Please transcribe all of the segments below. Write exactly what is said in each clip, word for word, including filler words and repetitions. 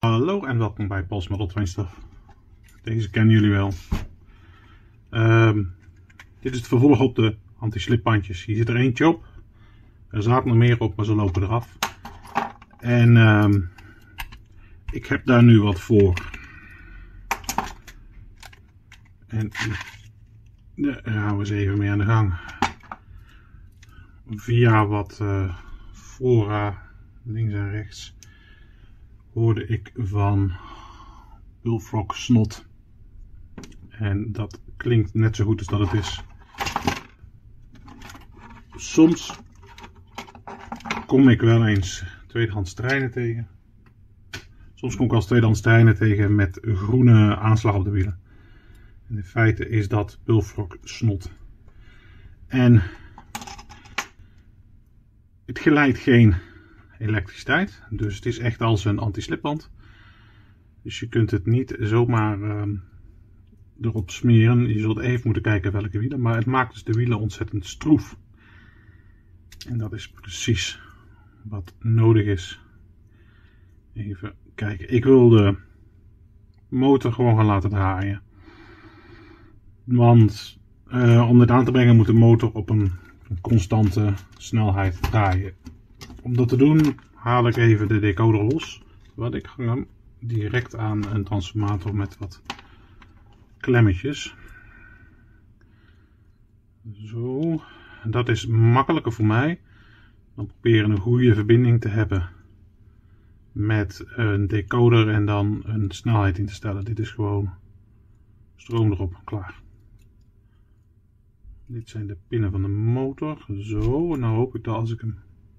Hallo en welkom bij Paul's Model Train Stuff. Deze kennen jullie wel. Um, dit is het vervolg op de anti-slipbandjes. Hier zit er eentje op. Er zaten er meer op, maar ze lopen eraf. En um, ik heb daar nu wat voor. En daar gaan we eens even mee aan de gang. Via wat uh, fora, links en rechts, hoorde ik van Bullfrog snot. En dat klinkt net zo goed als dat het is. Soms kom ik wel eens tweedehands terreinen tegen. Soms kom ik als tweedehands terreinen tegen met groene aanslag op de wielen. En in feite is dat Bullfrog snot. En het geleidt geen elektriciteit, dus het is echt als een anti-slipband. Dus je kunt het niet zomaar uh, erop smeren. Je zult even moeten kijken welke wielen, maar het maakt dus de wielen ontzettend stroef. En dat is precies wat nodig is. Even kijken. Ik wil de motor gewoon gaan laten draaien. Want uh, om dit aan te brengen moet de motor op een, een constante snelheid draaien. Om dat te doen haal ik even de decoder los. Wat ik hang hem direct aan een transformator met wat klemmetjes. Zo. Dat is makkelijker voor mij. Dan proberen een goede verbinding te hebben met een decoder en dan een snelheid in te stellen. Dit is gewoon stroom erop, klaar. Dit zijn de pinnen van de motor. Zo, en nou hoop ik dat als ik hem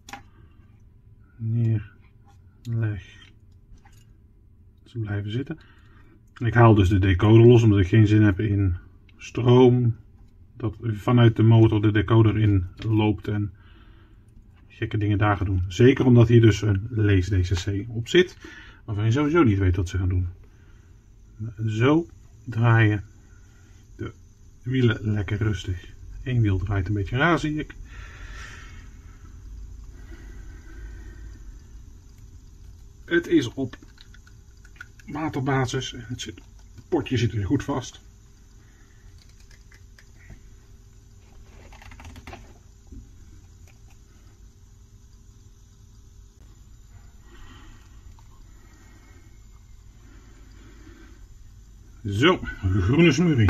neerleg, ze blijven zitten. Ik haal dus de decoder los omdat ik geen zin heb in stroom dat vanuit de motor de decoder in loopt en gekke dingen daar gaan doen. Zeker omdat hier dus een lees D C C op zit, waarvan je sowieso niet weet wat ze gaan doen. Zo draaien de wielen lekker rustig. Eén wiel draait een beetje raar, zie ik. Het is op waterbasis en het, zit, het potje zit weer goed vast. Zo, groene smurrie.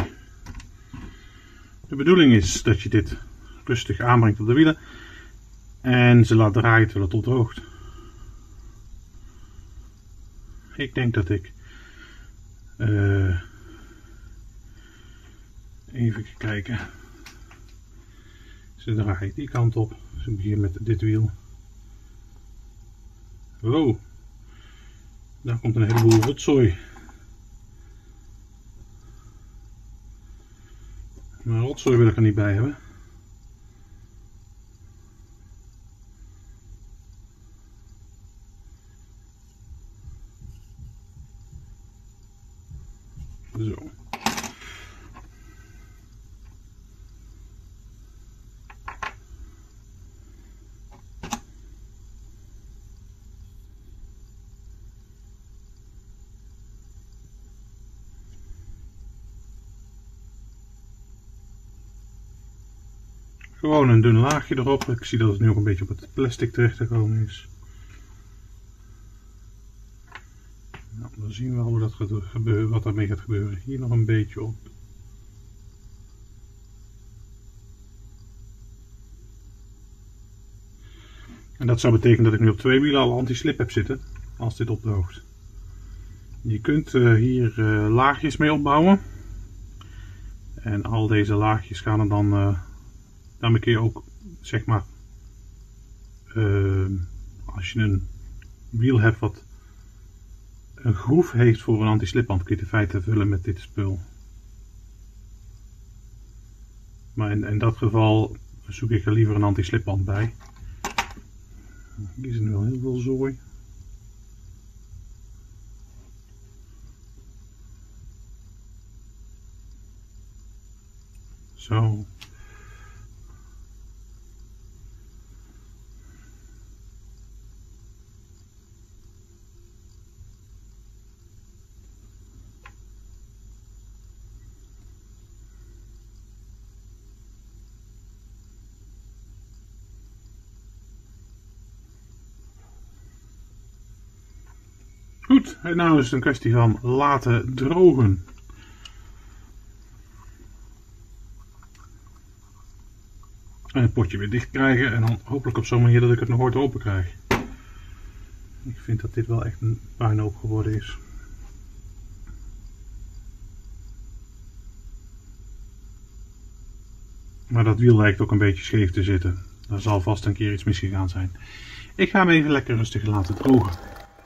De bedoeling is dat je dit rustig aanbrengt op de wielen en ze laat draaien terwijl het opdroogt. Ik denk dat ik uh, even kijken. Ze draaien die kant op. Ze beginnen met dit wiel. Wow, daar komt een heleboel rotzooi. Maar rotzooi wil ik er niet bij hebben. Zo. Gewoon een dun laagje erop. Ik zie dat het nu ook een beetje op het plastic terecht gekomen is. Nou, dan zien we wel hoe dat gaat gebeuren, wat daarmee gaat gebeuren. Hier nog een beetje op. En dat zou betekenen dat ik nu op twee wielen al anti-slip heb zitten, als dit opdroogt. Je kunt uh, hier uh, laagjes mee opbouwen. En al deze laagjes gaan er dan... Uh, daarmee kun je ook, zeg maar, uh, als je een wiel hebt wat een groef heeft voor een anti-slipband, kun je het in feite vullen met dit spul. Maar in, in dat geval zoek ik er liever een anti-slipband bij. Hier is nu wel heel veel zooi. Zo. Goed, en nou is het een kwestie van laten drogen. En het potje weer dicht krijgen en dan hopelijk op zo'n manier dat ik het nog ooit open krijg. Ik vind dat dit wel echt een puinhoop geworden is. Maar dat wiel lijkt ook een beetje scheef te zitten. Er zal vast een keer iets misgegaan zijn. Ik ga hem even lekker rustig laten drogen.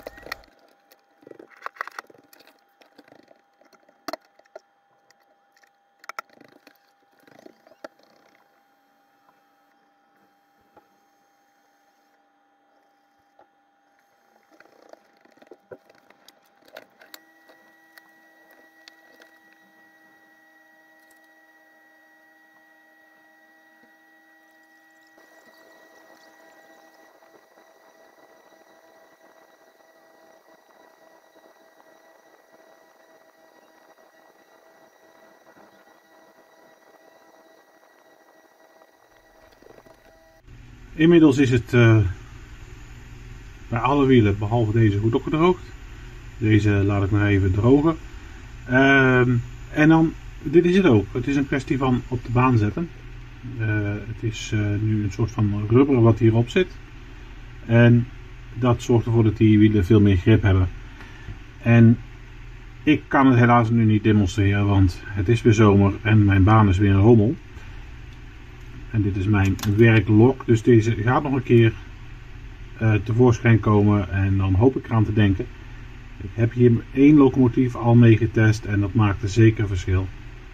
Inmiddels is het uh, bij alle wielen behalve deze goed opgedroogd. Deze laat ik nog even drogen. Uh, en dan, dit is het ook. Het is een kwestie van op de baan zetten. Uh, het is uh, nu een soort van rubber wat hierop zit. En dat zorgt ervoor dat die wielen veel meer grip hebben. En ik kan het helaas nu niet demonstreren, want het is weer zomer en mijn baan is weer een rommel. En dit is mijn werklok, dus deze gaat nog een keer uh, tevoorschijn komen en dan hoop ik eraan te denken. Ik heb hier één locomotief al mee getest en dat maakte zeker verschil.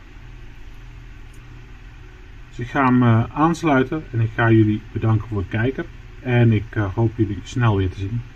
Dus ik ga hem uh, aansluiten en ik ga jullie bedanken voor het kijken. En ik uh, hoop jullie snel weer te zien.